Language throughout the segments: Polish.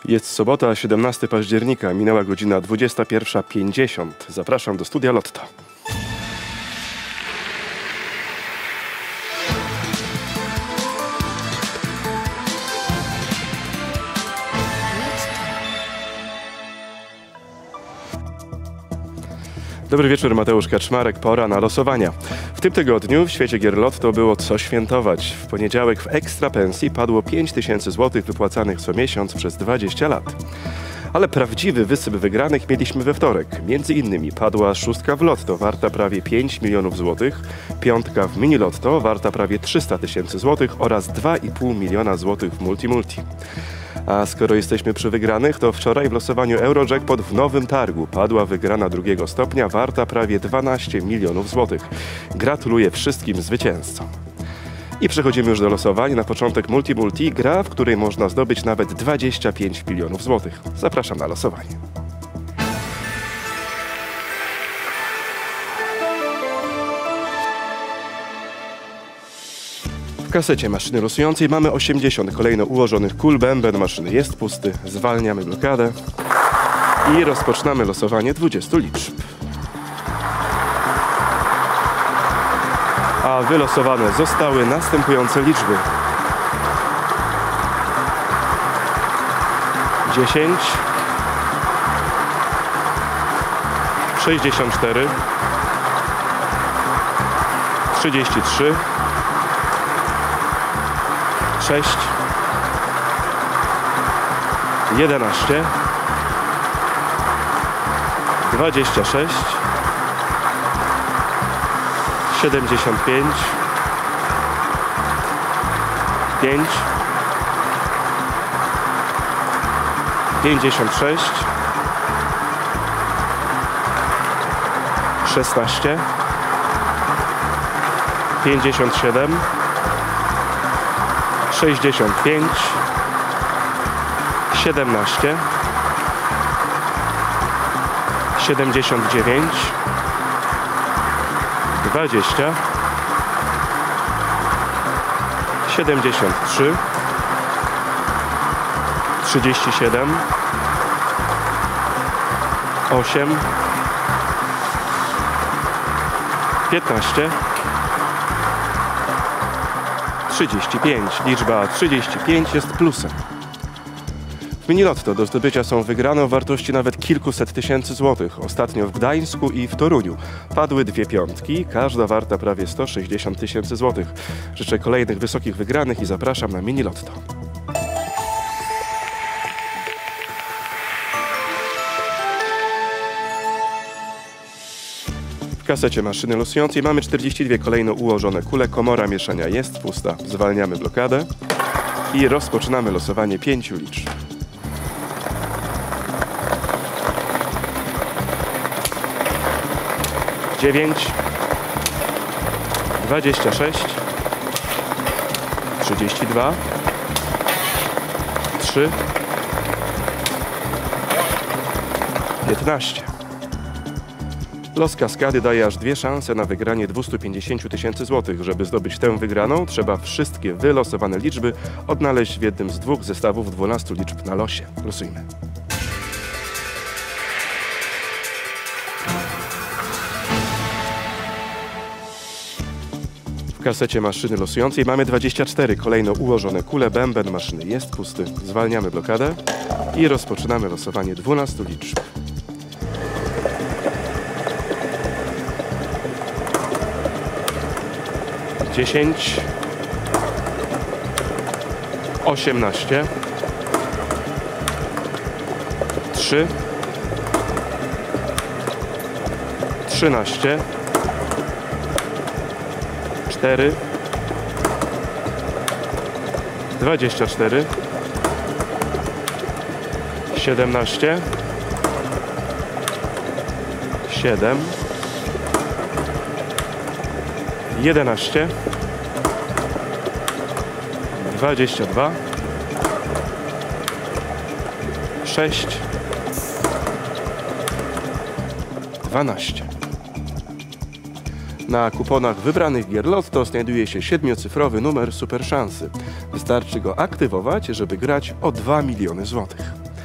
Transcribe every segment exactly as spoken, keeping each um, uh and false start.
Jest sobota, siedemnastego października, minęła godzina dwudziesta pierwsza pięćdziesiąt. Zapraszam do studia Lotto. Dobry wieczór, Mateusz Kaczmarek, pora na losowania. W tym tygodniu w świecie gier Lotto było co świętować. W poniedziałek w ekstra pensji padło pięć tysięcy złotych wypłacanych co miesiąc przez dwadzieścia lat. Ale prawdziwy wysyp wygranych mieliśmy we wtorek. Między innymi padła szóstka w Lotto warta prawie pięć milionów złotych, piątka w Mini Lotto warta prawie trzysta tysięcy złotych oraz dwa i pół miliona złotych w Multi Multi. A skoro jesteśmy przy wygranych, to wczoraj w losowaniu Eurojackpot w nowym targu padła wygrana drugiego stopnia warta prawie dwanaście milionów złotych. Gratuluję wszystkim zwycięzcom. I przechodzimy już do losowań. Na początek Multi Multi, gra, w której można zdobyć nawet dwadzieścia pięć milionów złotych. Zapraszam na losowanie. W kasecie maszyny losującej mamy osiemdziesiąt kolejno ułożonych kul. Bęben maszyny jest pusty. Zwalniamy blokadę i rozpoczynamy losowanie dwudziestu liczb. A wylosowane zostały następujące liczby: dziesięć, sześćdziesiąt cztery, trzydzieści trzy, sześć, jedenaście, dwadzieścia sześć, siedemdziesiąt pięć, pięć, pięćdziesiąt sześć, szesnaście, pięćdziesiąt siedem, sześćdziesiąt pięć, siedemnaście, siedemdziesiąt dziewięć, dwadzieścia, siedemdziesiąt trzy, trzydzieści siedem, osiem, piętnaście, trzydzieści pięć. Liczba trzydzieści pięć jest plusem. W Mini Lotto do zdobycia są wygrane o wartości nawet kilkuset tysięcy złotych. Ostatnio w Gdańsku i w Toruniu padły dwie piątki, każda warta prawie sto sześćdziesiąt tysięcy złotych. Życzę kolejnych wysokich wygranych i zapraszam na Mini Lotto. W kasecie maszyny losującej mamy czterdzieści dwie kolejno ułożone kule. Komora mieszania jest pusta. Zwalniamy blokadę i rozpoczynamy losowanie pięciu liczb. dziewięć, dwadzieścia sześć, trzydzieści dwa, trzy, piętnaście. Los kaskady daje aż dwie szanse na wygranie dwieście pięćdziesiąt tysięcy złotych. Żeby zdobyć tę wygraną, trzeba wszystkie wylosowane liczby odnaleźć w jednym z dwóch zestawów dwunastu liczb na losie. Losujmy. W kasecie maszyny losującej mamy dwadzieścia cztery kolejno ułożone kule. Bęben maszyny jest pusty. Zwalniamy blokadę i rozpoczynamy losowanie dwunastu liczb. dziesięć, osiemnaście, trzy, trzynaście, cztery, dwadzieścia cztery, siedemnaście, siedem, jedenaście, dwadzieścia dwa, sześć, dwanaście. Na kuponach wybranych gier Lotto znajduje się siedmiocyfrowy numer super szansy. Wystarczy go aktywować, żeby grać o dwa miliony złotych.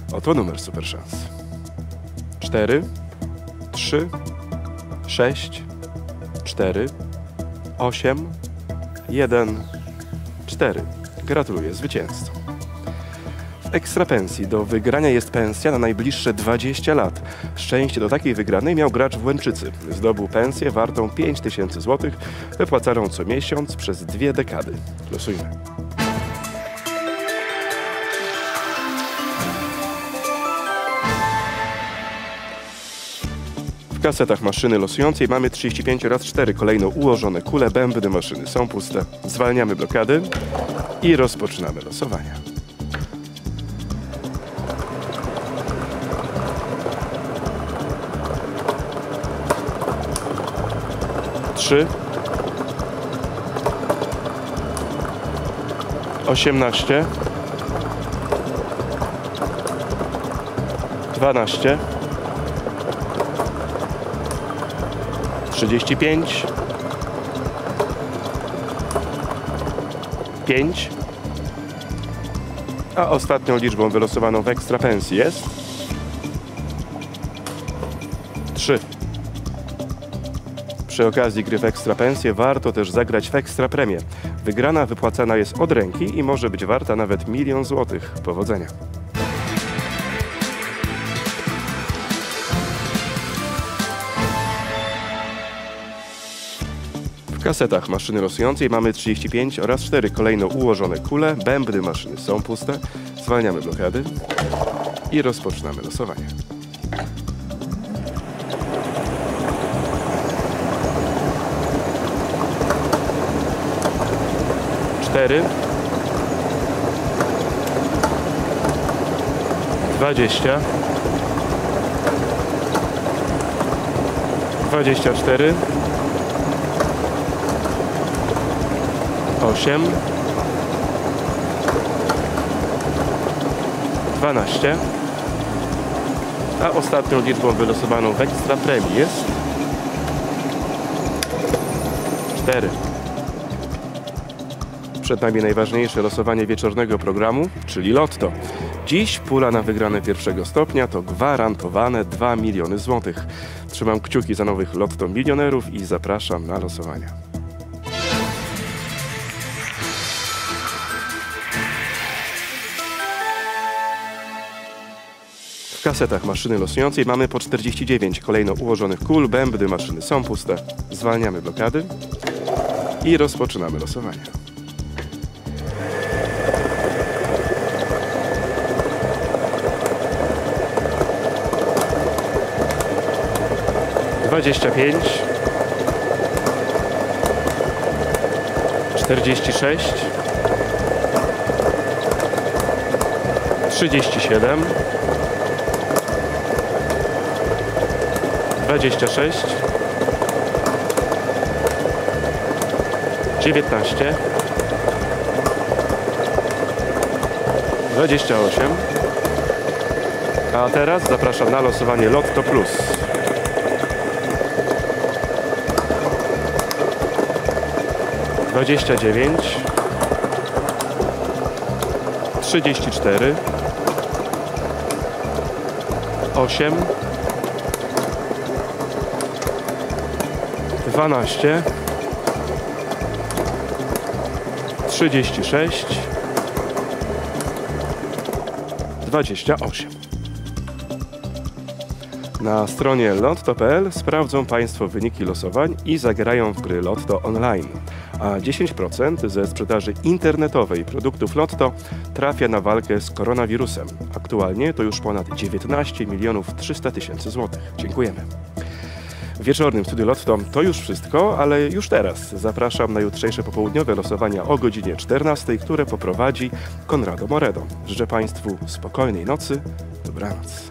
Oto numer super szans. cztery, trzy, sześć, cztery, osiem, jeden, cztery. Gratuluję zwycięzcom. W ekstrapensji do wygrania jest pensja na najbliższe dwadzieścia lat. Szczęście do takiej wygranej miał gracz w Łęczycy. Zdobył pensję wartą pięć tysięcy złotych, wypłacaną co miesiąc przez dwie dekady. Losujmy. W kasetach maszyny losującej mamy trzydzieści pięć razy cztery kolejno ułożone kule, bębny maszyny są puste. Zwalniamy blokady i rozpoczynamy losowanie. Trzy, osiemnaście, dwanaście, trzydzieści pięć, pięć, a ostatnią liczbą wylosowaną w ekstrapensji jest trzy. Przy okazji gry w ekstrapensję warto też zagrać w ekstrapremię. Wygrana wypłacana jest od ręki i może być warta nawet milion złotych. Powodzenia! W kasetach maszyny losującej mamy trzydzieści pięć oraz cztery kolejno ułożone kule, bębny maszyny są puste. Zwalniamy blokady i rozpoczynamy losowanie. cztery, dwadzieścia, dwadzieścia cztery, osiem, dwanaście, a ostatnią liczbą wylosowaną w ekstrapremii jest cztery. Przed nami najważniejsze losowanie wieczornego programu, czyli Lotto. Dziś pula na wygrane pierwszego stopnia to gwarantowane dwa miliony złotych. Trzymam kciuki za nowych Lotto milionerów i zapraszam na losowania. W kasetach maszyny losującej mamy po czterdzieści dziewięć kolejno ułożonych kul, bębny maszyny są puste. Zwalniamy blokady i rozpoczynamy losowanie. dwadzieścia pięć, czterdzieści sześć, trzydzieści siedem, dwadzieścia sześć, dziewiętnaście, dwadzieścia osiem, a teraz zapraszam na losowanie Lotto Plus. dwadzieścia dziewięć, trzydzieści cztery, osiem, dwanaście, trzydzieści sześć, dwadzieścia osiem. Na stronie lotto kropka p l sprawdzą Państwo wyniki losowań i zagrają w gry Lotto online. A dziesięć procent ze sprzedaży internetowej produktów Lotto trafia na walkę z koronawirusem. Aktualnie to już ponad dziewiętnaście milionów trzysta tysięcy złotych. Dziękujemy. W wieczornym studiu Lotto to już wszystko, ale już teraz zapraszam na jutrzejsze popołudniowe losowania o godzinie czternastej, które poprowadzi Konrado Moredo. Życzę Państwu spokojnej nocy. Dobranoc.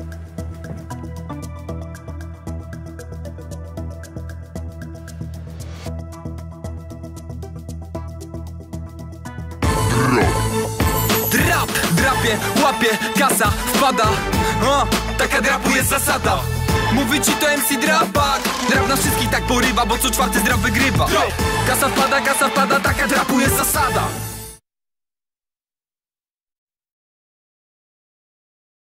Drap, drapie, łapie, kasa, wpada. O, taka drapu jest zasada. Mówi ci to M C Drapak. Drap na wszystkich tak porywa, bo co czwarty zdrap wygrywa. Kasa wpada, kasa wpada, taka drapu jest zasada.